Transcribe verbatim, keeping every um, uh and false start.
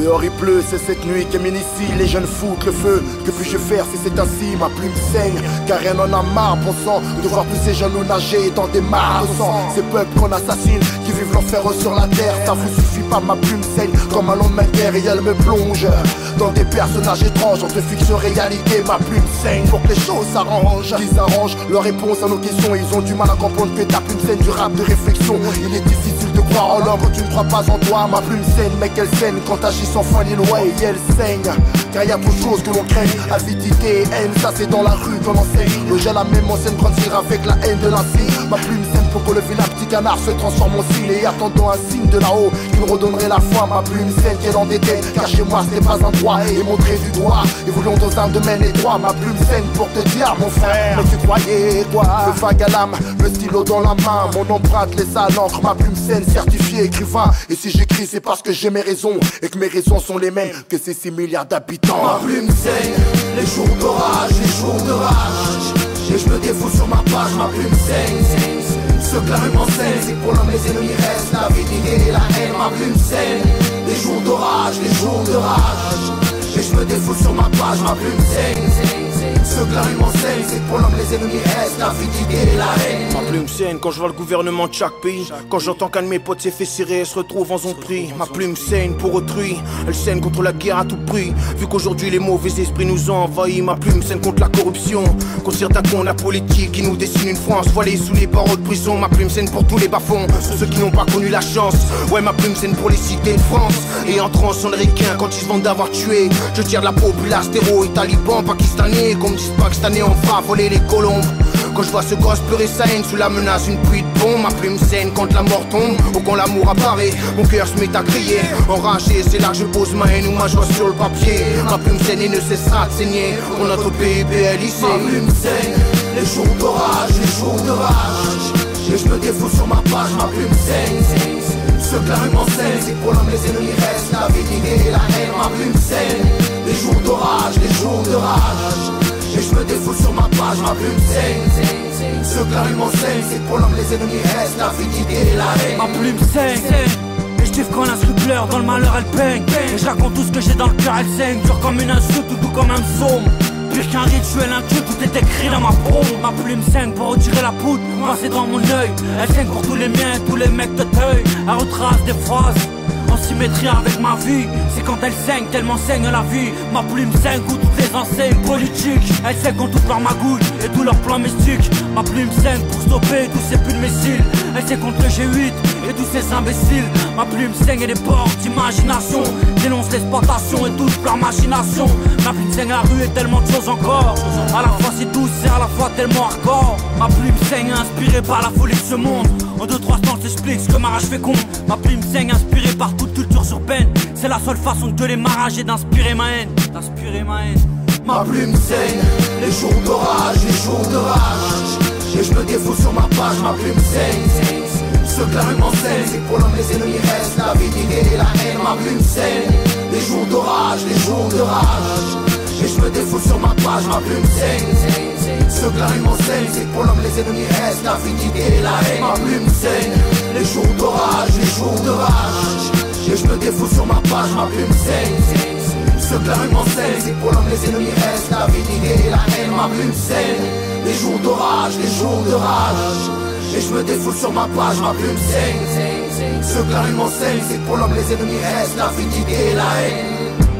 Dehors il pleut, c'est cette nuit qui m'initie. Les jeunes foutent le feu, que puis-je faire si c'est ainsi? Ma plume saigne, car rien n'en a marre, bon sang, de voir tous ces jeunes nous nager dans des mares de sang. Ces peuples qu'on assassine, qui vivent l'enfer sur la terre. Ça vous suffit pas, ma plume saigne comme un long de guerre. Et elle me plonge dans des personnages étranges, entre fiction et réalité. Ma plume saigne pour que les choses s'arrangent. Qu'ils arrangent leur réponse à nos questions. Ils ont du mal à comprendre que ta plume saigne du rap de réflexion. Il est difficile de croire en l'homme quand tu ne crois pas en toi. Ma plume saigne, mais qu'elle saigne quand t'agis sans foi ni loi. Et elle saigne, car y a trop de choses que l'on craigne. Avidité et haine, ça c'est dans la rue qu'on enseigne. Le gel à même enseigne grandir avec la haine de l'acier. Ma plume saigne pour que le vilain petit canard se transforme en cil. Et attendant un signe de là-haut qui me redonnerait la foi. Ma plume saigne qu'elle en déteigne, car chez moi ce n'est pas un droit. Et montrer du doigt, évoluons dans un domaine étroit. Ma plume saigne pour te dire mon frère, mais tu croyais quoi? Le vague à l'âme, le stylo dans la main. Mon empreinte laisse à l'encre, ma plume saigne, certifié écrivain. Et si j'écris c'est parce que j'ai mes raisons, et que mes raisons sont les mêmes que ces six milliards d'habitants. Ma plume saigne, les jours d'orage, les jours de rage. Et je me défoule sur ma page, ma plume saigne. Ce clame m'enseigne, c'est que pour l'homme les ennemis restent. La vitalité et la haine, ma plume saigne. Les jours d'orage, les jours de rage. Et je me défoule sur ma page, ma plume saigne. Ce clame m'enseigne, c'est que pour l'homme les ennemis restent. La vitalité et la haine. Ma plume saigne quand je vois le gouvernement de chaque pays. Quand j'entends qu'un de mes potes s'est fait cirer et se retrouve en zone pris. Ma plume saigne pour autrui, elle saigne contre la guerre à tout prix. Vu qu'aujourd'hui les mauvais esprits nous ont envahis. Ma plume saigne contre la corruption, contre certains cons la politique qui nous dessine une France voilée sous les barreaux de prison. Ma plume saigne pour tous les bas-fonds, ceux qui n'ont pas connu la chance. Ouais, ma plume saigne pour les cités de France. Et en transe américain quand ils se vendent d'avoir tué. Je tire de la populace, terreau et talibans pakistanais. Qu'on me dise pas que cette année on fera voler les colombes. Quand je vois ce gosse pleurer sa haine sous la menace d'une pluie de bombe. Ma plume saigne quand la mort tombe ou quand l'amour apparaît. Mon cœur se met à crier, enragé, c'est là que je pose ma haine ou ma joie sur le papier. Ma plume saigne et ne cessera de saigner pour notre pays B L I C. Ma plume saigne, les jours d'orage, les jours de rage. Et je me défoule sur ma page, ma plume saigne. Ce clame m'enseigne, c'est que pour l'homme les ennemis restent. La vitalité et la haine, ma plume saigne. Les jours d'orage, les jours de rage. Et je me défoule sur ma page, ma plume saigne. Ce clame m'enseigne, c'est que pour l'homme les ennemis restent. La vitalité et la haine. Ma plume saigne. Et je quand l'instru pleure, dans le malheur elle peigne. Et je raconte tout ce que j'ai dans le cœur, elle saigne. Dur comme une insulte ou doux comme un psaume. Pire qu'un rituel, un dieu, tout est écrit dans ma paume. Ma plume saigne pour retirer la poudre, passer dans mon œil. Elle saigne pour tous les miens, tous les mecs de teuil. Elle retrace des phrases en symétrie avec ma vie. C'est quand elle saigne, tellement saigne la vie. Ma plume saigne ou toutes les enseignes politiques. Elle saigne contre toute leur magouille et tous leurs plans mystiques. Ma plume saigne pour stopper tous ces puits de missiles. Elle saigne contre le G huit et tous ces imbéciles. Ma plume saigne et les portes d'imagination. Dénonce l'exploitation et toute leur machination. Ma plume saigne la rue et tellement de choses encore. À la fois c'est douce et à la fois tellement hardcore. Ma plume saigne inspirée par la folie de ce monde. En deux trois temps j'explique ce que ma rage fait con. Ma plume saigne inspirée par toute culture urbaine. C'est la seule façon de les marages et d'inspirer ma haine. D'inspirer ma haine. Ma plume saigne, les jours d'orage, les jours de rage. Et je me défoule sur ma page, ma plume saigne. Ce clame m'enseigne, c'est que pour l'homme les ennemis restent. La vitalité et la haine, ma plume saigne. Les jours d'orage, les jours de rage. Et je me défoule sur ma page, ma plume saigne. Ce clame m'enseigne, c'est que pour l'homme les ennemis restent. La vitalité et la haine, ma plume saigne. Les jours d'orage, les jours de rage. Et je me défoule sur ma page, ma plume saigne. Ce clame m'enseigne, c'est que pour l'homme les ennemis restent. La vitalité et la haine, ma plume saigne. Les jours d'orage, les jours de rage. Et je me défoule sur ma page, ma plume saigne. Ce clame m'enseigne, c'est que pour l'homme les ennemis restent. La vitalité et la haine.